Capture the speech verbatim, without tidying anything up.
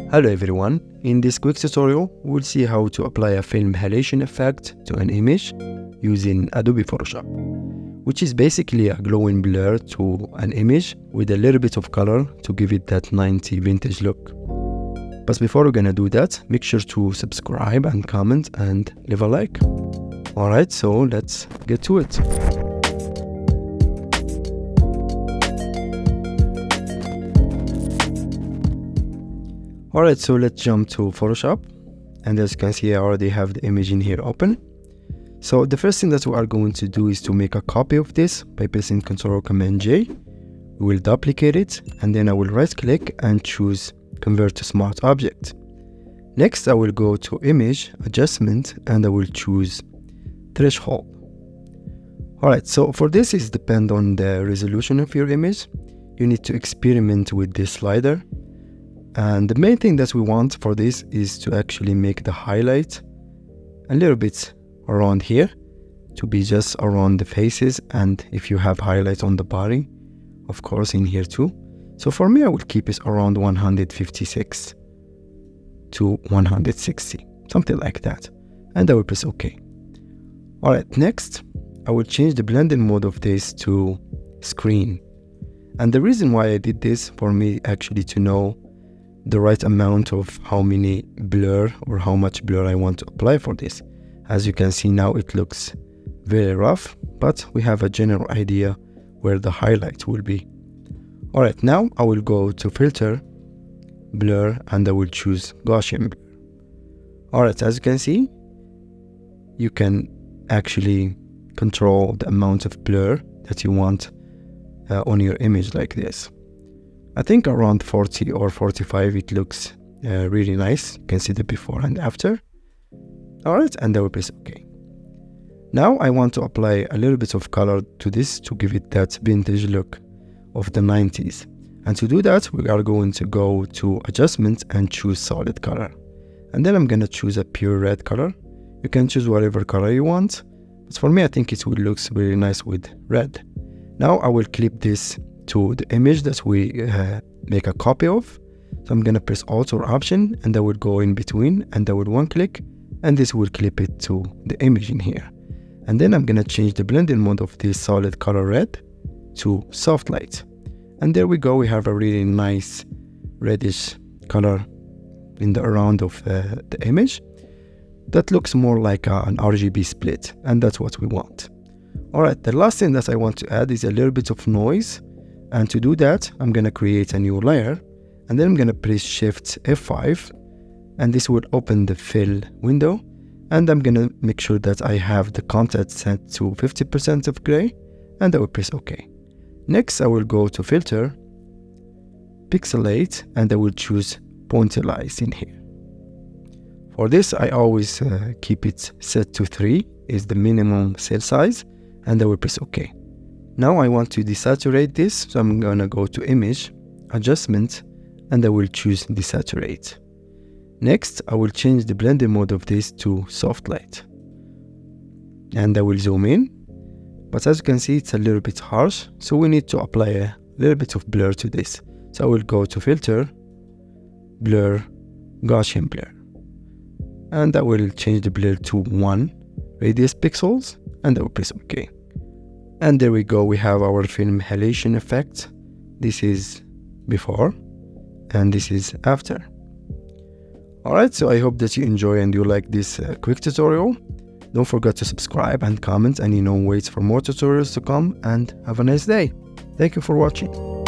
Hello everyone, in this quick tutorial we'll see how to apply a film halation effect to an image using Adobe Photoshop, which is basically a glowing blur to an image with a little bit of color to give it that nineties vintage look. But before we're gonna do that, make sure to subscribe and comment and leave a like. Alright, so let's get to it. Alright, so let's jump to Photoshop, and as you can see I already have the image in here open. So the first thing that we are going to do is to make a copy of this by pressing Control Command J. We will duplicate it, and then I will right click and choose Convert to Smart Object. Next I will go to Image, Adjustment, and I will choose Threshold. Alright, so for this it depends on the resolution of your image. You need to experiment with this slider. And the main thing that we want for this is to actually make the highlight a little bit around here, to be just around the faces, and if you have highlights on the body, of course in here too. So for me I will keep it around one hundred fifty-six to one hundred sixty, something like that, and I will press OK. Alright, next I will change the blending mode of this to screen. And the reason why I did this, for me actually to know the right amount of how many blur or how much blur I want to apply for this. As you can see now it looks very rough, but we have a general idea where the highlight will be. Alright, now I will go to Filter, Blur, and I will choose Gaussian Blur. Alright, as you can see, you can actually control the amount of blur that you want uh, on your image like this. I think around forty or forty-five it looks uh, really nice. You can see the before and after. Alright, and I will press OK. Now I want to apply a little bit of color to this to give it that vintage look of the nineties. And to do that we are going to go to Adjustment and choose Solid Color. And then I'm going to choose a pure red color. You can choose whatever color you want, but for me I think it will look really nice with red. Now I will clip this to the image that we uh, make a copy of. So I'm gonna press Alt or Option, and I will go in between, and I will one click, and this will clip it to the image in here. And then I'm gonna change the blending mode of this solid color red to soft light. And there we go, we have a really nice reddish color in the around of uh, the image. That looks more like a, an R G B split, and that's what we want. Alright, the last thing that I want to add is a little bit of noise. And to do that, I'm going to create a new layer, and then I'm going to press Shift F five, and this will open the fill window, and I'm going to make sure that I have the content set to fifty percent of gray, and I will press OK. Next, I will go to Filter, Pixelate, and I will choose Pointillize in here. For this, I always uh, keep it set to three, is the minimum cell size, and I will press OK. Now I want to desaturate this, so I'm gonna go to Image, Adjustment, and I will choose Desaturate. Next, I will change the blending mode of this to Soft Light. And I will zoom in, but as you can see it's a little bit harsh, so we need to apply a little bit of blur to this. So I will go to Filter, Blur, Gaussian Blur. And I will change the blur to one radius pixels, and I will press OK. And there we go, we have our film halation effect. This is before and this is after. Alright, so I hope that you enjoy and you like this uh, quick tutorial. Don't forget to subscribe and comment, and you know, wait for more tutorials to come, and have a nice day. Thank you for watching.